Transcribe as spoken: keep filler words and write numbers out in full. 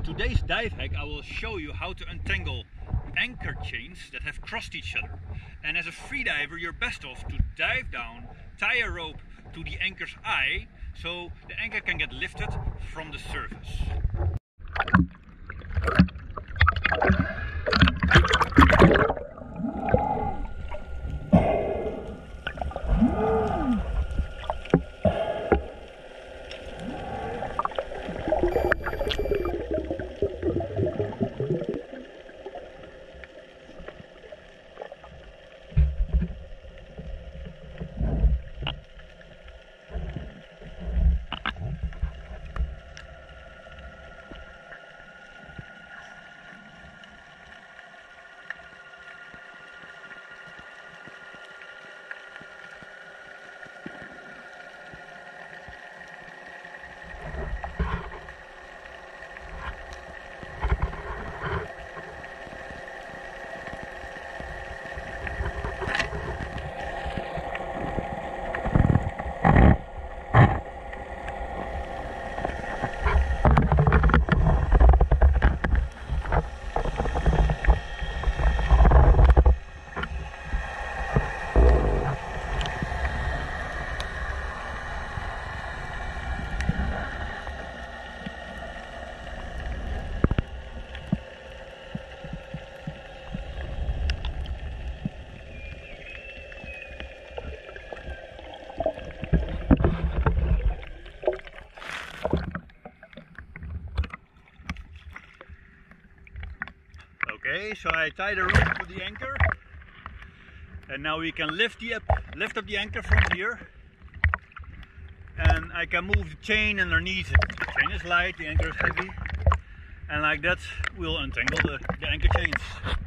today's dive hack I will show you how to untangle anchor chains that have crossed each other. And as a freediver you're best off to dive down, tie a rope to the anchor's eye so the anchor can get lifted from the surface. Okay, so I tie the rope to the anchor, and now we can lift the up, lift up the anchor from here, and I can move the chain underneath it. The chain is light, the anchor is heavy, and like that we'll untangle the, the anchor chains.